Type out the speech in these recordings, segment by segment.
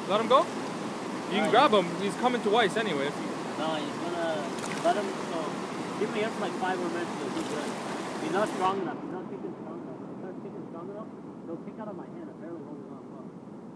Let him go? You can grab him. He's coming to Weiss anyway. No, he's gonna let him. So keep him here for like 5 more minutes. He'll be good. He's not strong enough. He's not kicking strong enough. If he starts kicking strong enough, he'll kick out of my hand. I'm barely holding on up.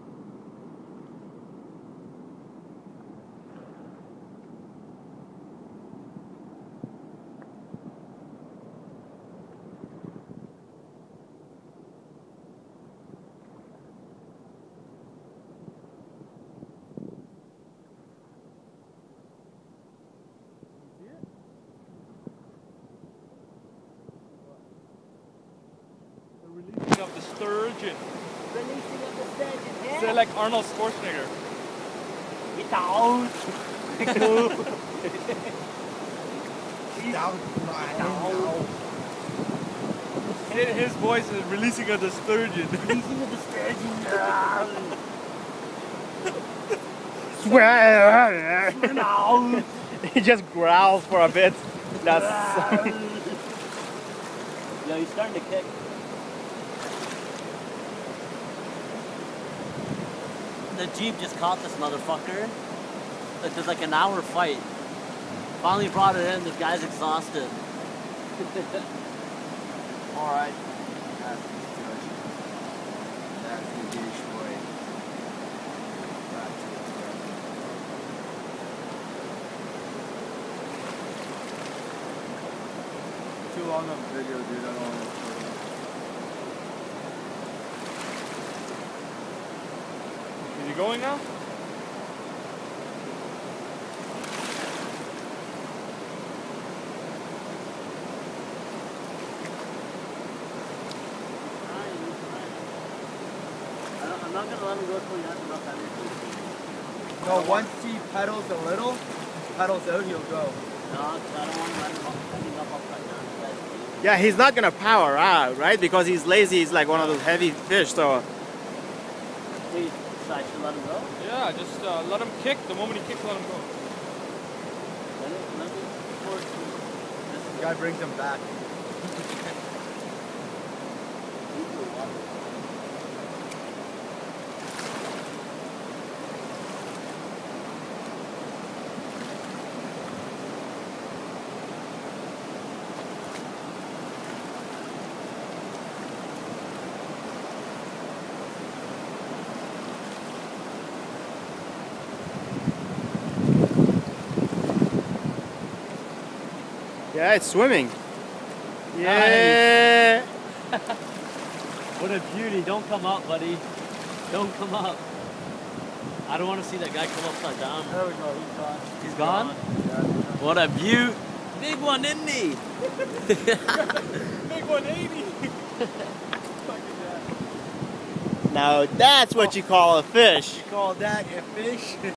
Releasing of the sturgeon. Releasing of the sturgeon, yeah? Say like Arnold Schwarzenegger. Get out! His voice is releasing of the sturgeon. Releasing of the sturgeon. Swear! No! He just growls for a bit. That's Yo, he's starting to kick. The Jeep just caught this motherfucker. Like, there's like an hour fight. Finally brought it in. This guy's exhausted. Alright. That's the situation. That's the douche boy. That's it. Too long of a video, dude. I don't want to. Is he going now? I'm not gonna let him go till he has enough energy. No, once he pedals a little, pedals out, he'll go. No, 'cause I don't want to let him ending up upside down. yeah, he's not gonna power out, right? Because he's lazy. He's like one of those heavy fish. So Wait, so I should let him go? Yeah, just let him kick. The moment he kicks, let him go. Let me force him. The guy brings him back. yeah, it's swimming. Yeah. What a beauty. Don't come up, buddy. Don't come up. I don't want to see that guy come upside down. There we go, he's gone. He's gone? What a beaut. Big one, isn't he? Big 180. Now that's what you call a fish. You call that a fish?